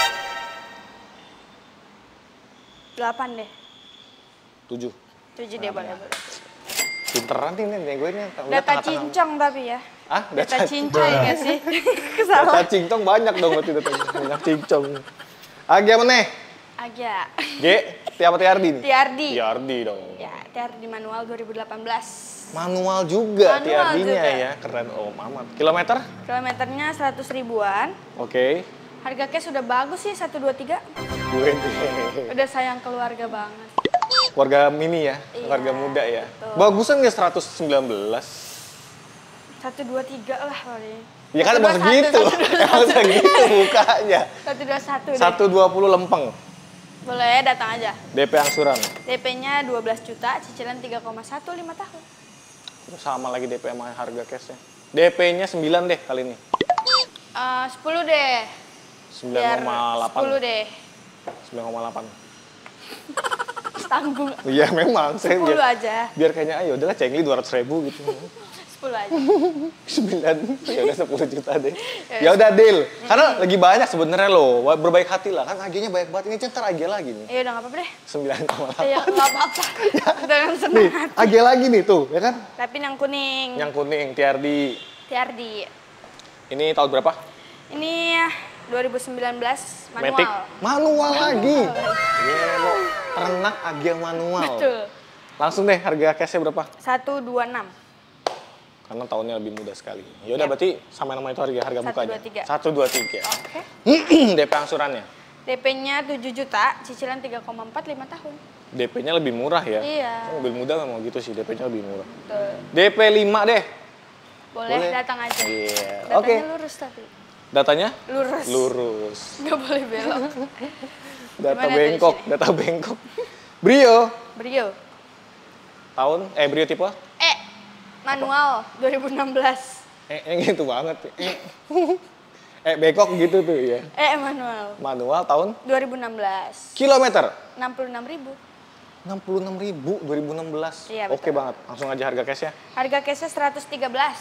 delapan deh. tujuh. tujuh deh boleh, boleh. Pinteran nih nih gue nih. Udah Data tengah-tengah. cincong tapi ya. Ah, Data data cincong ya nggak sih? Data Kesalahan. cincong banyak dong berarti data banyak cincong. Agi apa nih? Agak. G, T apa T R D nih? T R D. T R D dong. Ya, T R D manual dua ribu delapan belas. Manual juga Manual T R D-nya juga. ya. Keren om amat. Kilometer? Kilometernya seratus ribuan. Oke. Harga cash sudah bagus sih, seratus dua puluh tiga. Gue deh. Udah sayang keluarga banget. Warga mini ya, Iya, warga muda ya. betul. Bagusan nggak seratus sembilan belas? seratus dua puluh tiga lah paling. Ya kan emang segitu, emang segitu bukanya. seratus dua puluh satu deh. seratus dua puluh lempeng, Boleh datang aja. D P angsuran. D P-nya dua belas juta, cicilan tiga koma satu lima tahun. Terus sama lagi D P sama harga cashnya. D P-nya sembilan deh kali ini. Eh, sepuluh deh. sembilan Biar koma delapan. sepuluh deh. sembilan koma delapan. Tanggung. Iya memang, saya sepuluh biar, aja. biar kayaknya ayo udahlah cengli dua ratus ribu gitu. sepuluh aja. sembilan, ya udah sepuluh juta deh. Ya udah deal. Karena lagi banyak sebenarnya loh, berbaik hati lah. Kan A G-nya banyak banget, ini centar A G lagi nih. Ya udah nggak apa-apa deh. sembilan koma delapan. Ya nggak apa-apa. Dengan senang Nih, hati. A G lagi nih tuh, ya kan? Tapi yang kuning. Yang kuning, T R D. T R D. Ini tahun berapa? Ini dua ribu sembilan belas manual. Matic. Manual lagi. Iya, lo ternak A G yang manual. Betul. Langsung deh, harga cashnya berapa? seratus dua puluh enam. Karena tahunnya lebih mudah sekali. Ya udah Yap. berarti sama nama itu harga harga seratus bukanya. dua puluh tiga. seratus dua puluh tiga. Oke. D P angsurannya. D P-nya tujuh juta, cicilan tiga koma empat lima tahun. D P-nya lebih murah ya. Iya. Oh, mobil muda memang gitu sih, D P-nya lebih murah. Betul. D P lima deh. Boleh, Boleh. datang aja. Iya. Datanya Oke. lurus tapi. Datanya Lurus. lurus. Nggak boleh belok. Data Gimana bengkok, tadi data bengkok. Brio. Brio. Tahun eh Brio tipe? Eh, manual dua ribu enam belas. Eh, eh gitu banget. Eh. eh bengkok gitu tuh ya. Eh, manual. Manual tahun dua ribu enam belas. kilometer. enam puluh enam ribu. enam puluh enam ribu dua ribu enam belas. Iya, Oke betul. banget. Langsung aja harga cashnya. Harga cashnya seratus tiga belas.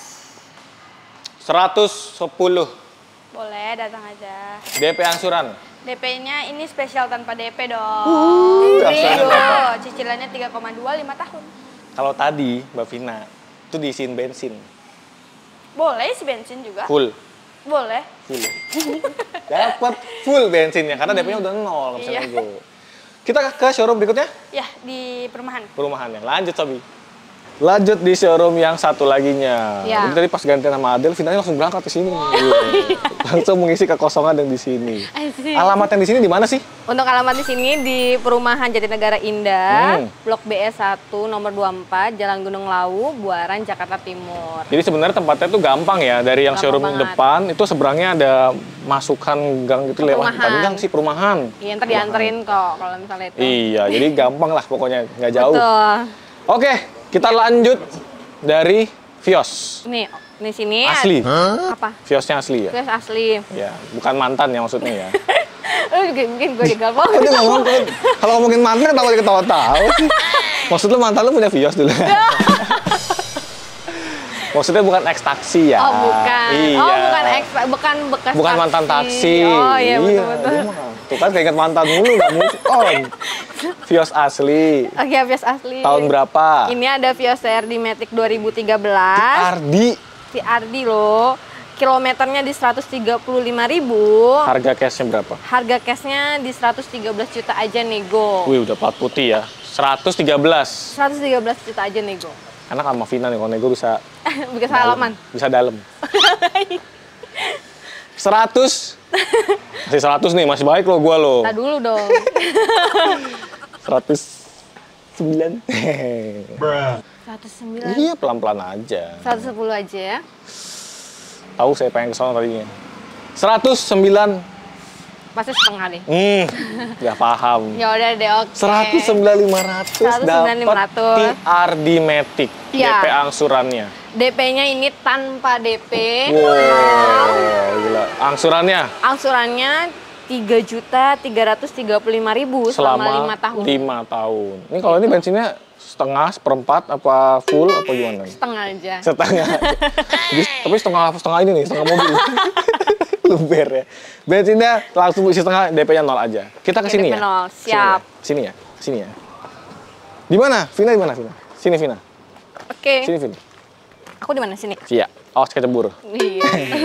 seratus sepuluh. Boleh, datang aja. D P angsuran. D P-nya ini spesial tanpa D P dong. Uh, Brio, angsurannya berapa? cicilannya tiga koma dua lima tahun. Kalau tadi Mbak Vina itu diisiin bensin. Boleh isi bensin juga. Full. Boleh. Full. Dapat full bensinnya karena D P-nya udah nol, nggak bisa Iya. nego. Kita ke showroom berikutnya. Ya, di perumahan. Perumahannya. Lanjut, Sobi. Lanjut di showroom yang satu laginya. Ya. Jadi tadi pas gantian sama Adel, Vinanya langsung berangkat ke sini. Iya. Langsung mengisi kekosongan yang di sini. Asik. Alamat yang di sini di mana sih? Untuk alamat di sini di perumahan Jatinegara Indah, Hmm. Blok B S satu, nomor dua puluh empat, Jalan Gunung Lawu, Buaran, Jakarta Timur. Jadi sebenarnya tempatnya tuh gampang ya. Dari yang Gampang showroom banget. depan itu seberangnya ada masukan gang gitu Ke lewat. perumahan. Bukan gang sih, perumahan. Iya, ntar dianterin kok kalau misalnya itu. Iya, jadi gampang lah pokoknya, nggak jauh. Betul. Oke, kita lanjut dari Vios. Nih, di sini Asli. ada- apa? Viosnya asli ya? Guys, asli. Ya, bukan mantan ya maksudnya ya. Lu bikin, bikin gue digalpong. Kok dia ngomong tuh, kalau ngomongin mantan kenapa dia ketawa-tawa sih? Maksud lu mantan lu punya Vios dulu? Maksudnya bukan ex taksi ya? Oh, bukan. Iya. Oh, bukan ekstra, bukan bekas Bukan taksi. mantan taksi. Oh, iya, betul-betul. dia mah. Tuh kan keinget mantan mulu, nggak move on. Vios asli. Oke, Vios asli. Tahun berapa? Ini ada Vios C R D Matic dua ribu tiga belas. Ardi. C R D loh. Kilometernya di seratus tiga puluh lima ribu. Harga cashnya berapa? Harga cashnya di seratus tiga belas juta aja nego. Wih, udah plat putih ya. seratus tiga belas. seratus tiga belas juta aja nego. Enak sama Vina nih, kalau nego bisa Bikin halaman. bisa dalam. seratus. Masih seratus nih, masih baik loh gua loh. Kita dulu dong. seratus sembilan. seratus sembilan. Iya, pelan-pelan aja. seratus sepuluh aja ya. Tahu saya pengen kesana tadinya. seratus sembilan. Pasti setengah deh. Hmm, nggak paham. Ya udah deh, oke. seratus sembilan ribu lima ratus seratus sembilan ribu lima dapat ratus. T R D Matic. Iya. D P angsurannya. D P-nya ini tanpa D P. Wow, gila. Angsurannya Angsurannya tiga juta tiga ratus tiga puluh lima ribu selama lima tahun. lima tahun. Ini kalau ini bensinnya setengah, seperempat, apa full, apa gimana? Setengah aja. Setengah. Jadi, tapi setengah setengah ini nih, setengah mobil. Luber ya. Bensinnya langsung isi setengah, D P-nya nol aja. Kita ke Oke, sini D P ya. nol, Sini siap. ya? Sini ya. Sini ya. Di mana? Vina di mana, Vina? Sini, Vina. Oke. Sini, Vina. Aku di mana sini? Iya. Awas kecebur. Iya.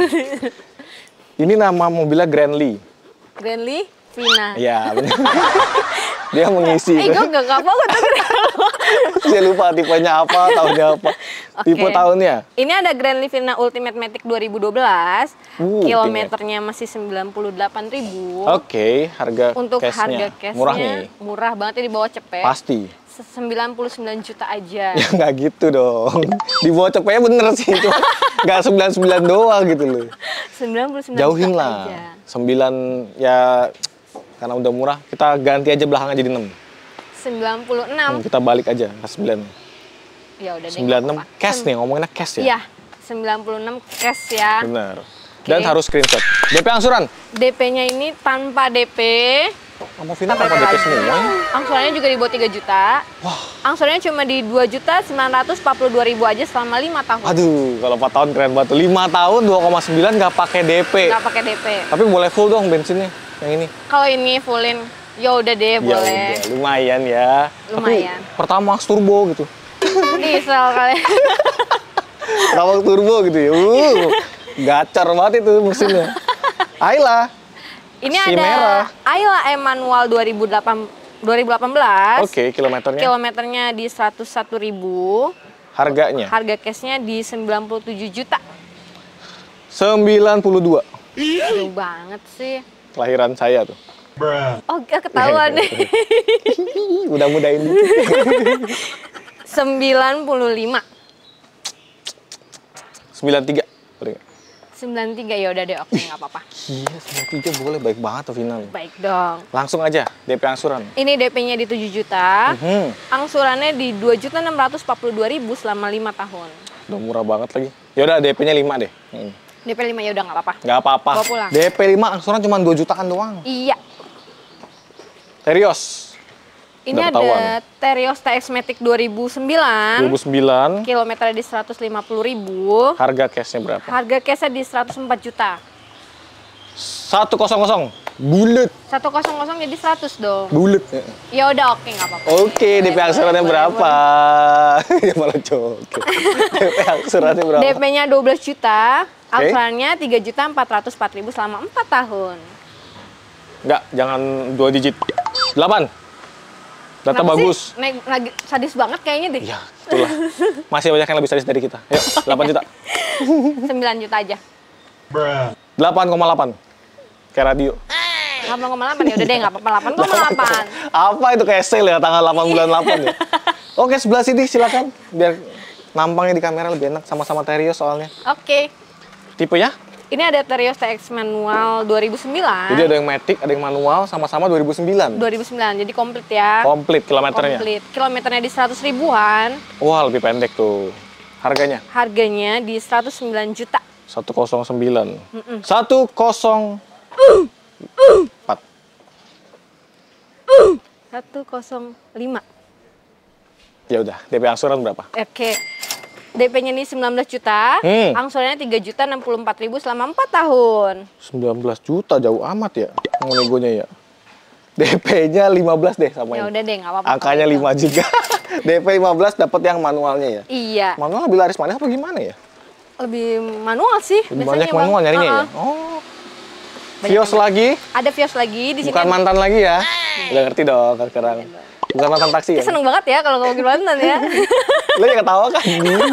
Ini nama mobilnya Grandly. Grandly Vina. Iya, benar. Dia mengisi. Eh, gue gak apa gue tuh. Saya lupa tipenya apa, tahunnya apa. Oke. Tipe tahunnya. Ini ada Grandly Vina Ultimate Matic dua ribu dua belas. Uh, Kilometernya masih sembilan puluh delapan ribu. Oke, harga Untuk cashnya. harga cashnya Murah nih. murah banget ya, di bawah cepet. Pasti. sembilan puluh sembilan juta aja. Ya nggak gitu dong. Di bawah cepetnya bener sih. Cuma nggak sembilan puluh sembilan doang gitu loh. sembilan puluh sembilan Jauhin juta lah. aja. sembilan ya karena udah murah, kita ganti aja belakangnya jadi enam. sembilan puluh enam. Kita balik aja ke sembilan. Ya udah deh. sembilan puluh enam nggak apa-apa. cash Sem- nih, ngomonginnya cash ya. Iya, sembilan puluh enam cash ya. Bener. Dan Oke. harus screenshot. D P angsuran. D P-nya ini tanpa D P. Kamu Vina tanpa D P semua. Angsurannya juga di bawah tiga juta. Wah. Angsurannya cuma di dua juta sembilan ratus empat puluh dua ribu aja selama lima tahun. Aduh, kalau empat tahun keren banget. lima tahun dua koma sembilan nggak pakai D P. Nggak pakai D P. Tapi boleh full dong bensinnya yang ini. Kalau ini fullin, ya udah deh, Ya boleh. udah, lumayan ya. Lumayan. Tapi Pertamax turbo gitu. Diesel kali. Pertamax turbo gitu ya. Uh, gacor banget itu mesinnya. Ayla. Ini Si ada merah. Ayla e-manual dua ribu delapan belas. Oke, kilometernya. Kilometernya di seratus satu ribu. Harganya Harga cashnya di sembilan puluh tujuh juta. sembilan puluh dua. Jauh banget sih. Kelahiran saya tuh. Oh, ketahuan nih. Udah mudahin dikit. sembilan puluh lima. sembilan puluh tiga. Boleh nggak? sembilan puluh tiga, ya udah deh, oke, nggak apa-apa. Iya, sembilan puluh tiga boleh. Baik banget tuh final. Baik dong. Langsung aja D P angsuran. Ini D P-nya di tujuh juta. Hmm. Angsurannya di dua juta enam ratus empat puluh dua ribu selama lima tahun. Udah murah banget lagi. Yaudah D P-nya lima deh. Hmm. D P lima ya udah nggak apa-apa. Nggak apa-apa. Bawa pulang. D P lima angsuran cuma dua jutaan doang. Iya. Terios. Ini Udah ada ketahuan. Terios T X Matic dua ribu sembilan. dua ribu sembilan. Kilometernya di seratus lima puluh ribu. Harga cashnya berapa? Harga cashnya di seratus empat juta. seratus. Bulet. seratus jadi seratus dong. Bulet. Ya udah oke nggak apa-apa. Oke, D P angsurannya berapa? Ya malah joget. D P angsurannya berapa? D P-nya dua belas juta, Oke. angsurannya tiga juta empat ratus empat ribu selama empat tahun. Enggak, jangan dua digit. delapan. Data Kenapa bagus. sih? Naik, lagi sadis banget kayaknya deh. Ya, itulah. Masih banyak yang lebih sadis dari kita. Yuk, delapan juta. sembilan juta aja. delapan koma delapan. Kayak radio. delapan koma delapan ya udah deh nggak apa-apa delapan koma delapan. Apa itu kayak sale ya tanggal delapan bulan delapan ya? Oke, sebelah sini silakan biar nampangnya di kamera lebih enak, sama-sama Terios soalnya. Oke. Tipenya? Ini ada Terios T X manual dua ribu sembilan. Jadi ada yang matic, ada yang manual, sama-sama dua ribu sembilan. dua ribu sembilan, jadi komplit ya. Komplit kilometernya. Komplit. Kilometernya di seratus ribuan. Wah, lebih pendek tuh. Harganya? Harganya di seratus sembilan juta. seratus sembilan. seratus empat. seratus lima. Ya udah, D P angsuran berapa? Oke. D P-nya ini sembilan belas juta, Hmm. angsurannya tiga juta enam puluh empat ribu selama empat tahun. sembilan belas juta, jauh amat ya negonya ya. D P-nya lima belas deh sama Ya ini. udah deh, nggak apa-apa. Angkanya lima juga. D P lima belas dapat yang manualnya ya. Iya, Manual lebih laris manis apa gimana ya? lebih manual sih. Lebih biasanya, banyak Bang. manual nyarinya Uh-uh. ya? Oh. Banyak Vios yang- lagi? Ada Vios lagi di sini. Bukan mantan lagi ya? Udah ngerti dong sekarang. Bukan mantan taksi ya? Kita seneng banget ya kalau ngomongin mantan ya. Lo yang ketawa kan?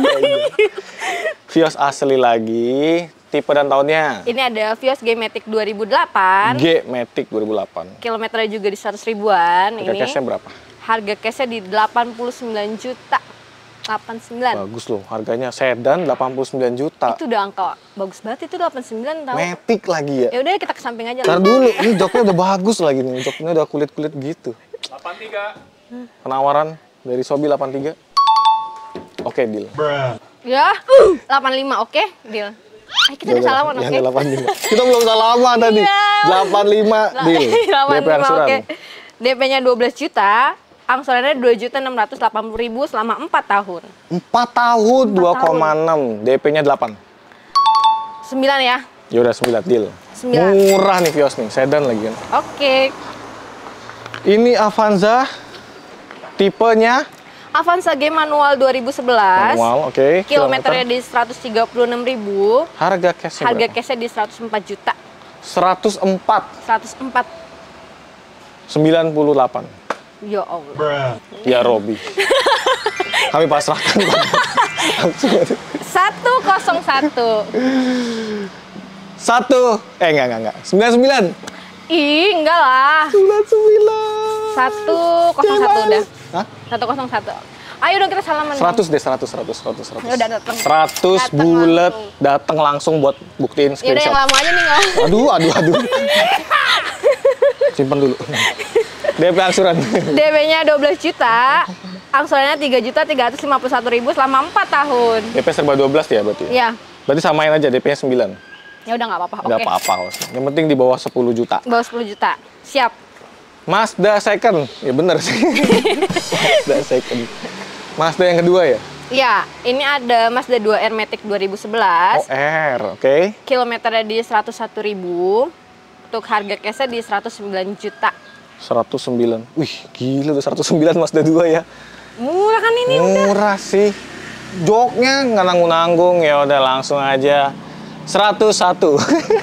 Vios asli lagi. Tipe dan tahunnya? Ini ada Vios G-Matic dua ribu delapan. G Matic dua ribu delapan. Kilometernya juga di seratus ribuan. Harga Ini cashnya berapa? harga cashnya di delapan puluh sembilan juta. delapan puluh sembilan. Bagus loh, harganya sedan delapan puluh sembilan juta. Itu udah angka bagus banget, itu delapan puluh sembilan tahu. Matic lagi ya? Ya udah kita ke samping aja Ntar lah. dulu, ini joknya udah bagus lagi nih. Joknya udah kulit-kulit gitu. delapan tiga. Penawaran dari Sobi delapan tiga. Oke, deal. Ya, delapan puluh lima, oke, deal. Eh, kita udah salaman, oke? Yang delapan lima. Kita belum salaman tadi. Iya. delapan lima, deal. delapan D P puluh lima, angsuran. oke. D P-nya dua belas juta, angsurannya dua juta enam ratus delapan puluh ribu selama empat tahun. empat tahun, dua koma enam. D P-nya delapan. sembilan ya? Ya udah sembilan, deal. Sembilan. Murah nih Vios nih, sedan lagi kan. Oke. Ini Avanza, tipenya Avanza G manual dua ribu sebelas. manual, oke. Kilometernya di seratus tiga puluh enam ribu. Harga cashnya Harga berapa? cashnya di seratus empat juta. seratus empat, seratus empat. sembilan puluh delapan. Ya Allah. Ya Robi. Kami pasrahkan. Langsung aja. seratus satu. Satu, eh enggak, enggak, enggak. sembilan sembilan. Ih, enggak lah. sembilan sembilan. satu kosong satu udah. Hah? satu kosong satu. Ayo dong kita salaman. dong. seratus deh, seratus, seratus, seratus, seratus. Ya udah, dateng. seratus Dateng bulat, langsung. datang langsung buat buktiin Ya udah yang screenshot. lama aja nih nggak. Aduh, aduh, aduh. Simpen dulu. D P angsuran. D P-nya dua belas juta. Angsurannya tiga juta tiga ratus lima puluh satu ribu selama empat tahun. D P serba dua belas ya berarti? Iya. Berarti samain aja D P-nya sembilan. Ya udah nggak apa-apa. Nggak Oke. apa-apa. Yang penting di bawah sepuluh juta. Bawah sepuluh juta. Siap. Mazda second. Ya bener sih. Mazda second. Mazda yang kedua ya? Ya, ini ada Mazda dua R Matic dua ribu sebelas. Oh, R, oke. Kilometernya di seratus satu ribu. Untuk harga cashnya di seratus sembilan juta. seratus sembilan. Wih, gila tuh seratus sembilan Mazda dua ya. Murah kan ini udah. Murah sih. Joknya nggak nanggung-nanggung, ya udah langsung aja. seratus satu.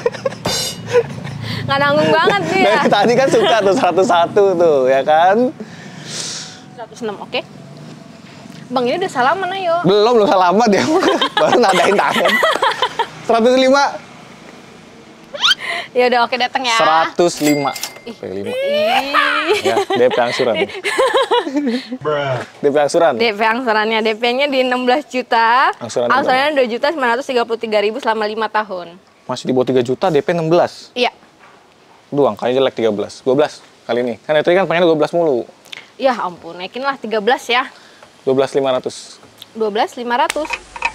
Nggak nanggung banget sih ya. Dari tadi kan suka tuh seratus satu tuh, ya kan? seratus enam, oke. Bang, ini udah salaman ayo. Belum, belum selamat ya. Baru nadain tangan. seratus lima. Ya udah oke datang ya. seratus lima. Oke, lima. Ih. Ya, D P angsuran. D P angsuran. D P angsurannya, D P-nya di enam belas juta. Angsurannya Angsurannya dua juta sembilan ratus tiga puluh tiga ribu selama lima tahun. Masih di bawah tiga juta, D P enam belas. Iya. Duh, angkanya jelek tiga belas. dua belas kali ini. Kan itu kan pengen dua belas mulu. Ya ampun, naikin lah tiga belas ya. dua belas lima ratus. dua belas lima ratus.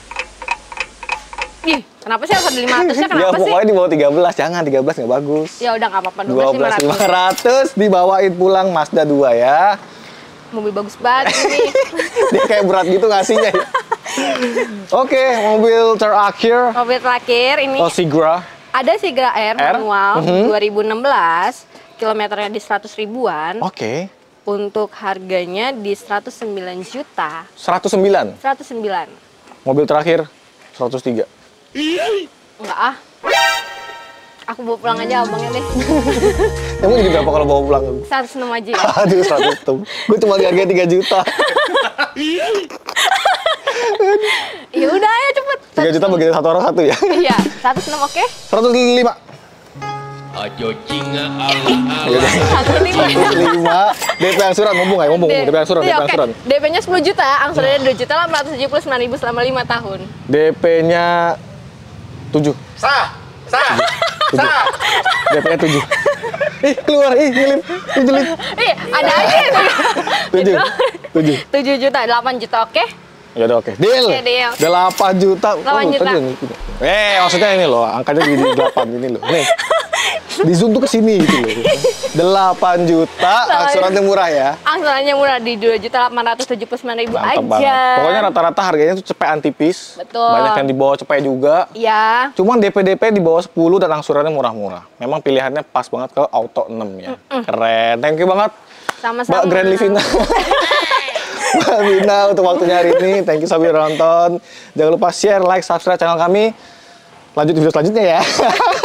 Ih, kenapa sih harus ada lima ratus-nya? Ya Kenapa sih? pokoknya di bawah tiga belas, jangan tiga belas nggak bagus. Ya udah nggak apa-apa, dua dua belas belas lima lima ratus. ratus dibawain pulang Mazda dua ya. Mobil bagus banget ini. Dia kayak berat gitu ngasihnya ya. Oke, mobil terakhir Mobil terakhir ini Ossigra Ada Sigra R, R? manual Mhm. dua ribu enam belas, kilometernya di seratus ribuan. Oke. Untuk harganya di seratus sembilan juta. seratus sembilan. seratus sembilan. Mobil terakhir seratus tiga. Enggak ah. Aku bawa pulang aja abangnya deh. Kamu jadi berapa kalau bawa pulang? seratus enam aja ya. Aduh, seratus tuh. Gue cuma harganya tiga juta. Ya udah ayo cepet. tiga juta bagi satu orang satu ya. Iya, seratus enam oke? seratus lima. Ajo cinga ala seratus lima. seratus lima. D P angsuran ngomong aja, ngomong ngomong D P angsuran, D P Iya, oke. angsuran. D P-nya sepuluh juta, angsurannya dua juta delapan ratus tujuh puluh sembilan ribu selama lima tahun. D P-nya tujuh. sah sah sah D P-nya tujuh. Ih, keluar, ih, nyelip, ih, nyelip. Ih, ada aja itu. tujuh. tujuh. tujuh juta, delapan juta oke? Ya udah oke. Deal. Oke, deal. delapan juta. delapan juta. tadi- Eh, maksudnya ini loh, angkanya jadi delapan ini loh. Nih. Di zoom tuh ke sini gitu loh. delapan juta, angsurannya murah ya. Angsurannya murah di dua juta delapan ratus tujuh puluh sembilan ribu Mantap aja. banget. Pokoknya rata-rata harganya tuh cepean tipis. Betul. Banyak yang di bawah cepet juga. Iya. Cuman D P D P di bawah sepuluh dan angsurannya murah-murah. Memang pilihannya pas banget ke Auto enam ya. Keren. Thank you banget. Sama-sama. Mbak Grand Livina. Mbak Vina untuk waktunya hari ini. Thank you sampai nonton. Jangan lupa share, like, subscribe channel kami. Lanjut video selanjutnya ya.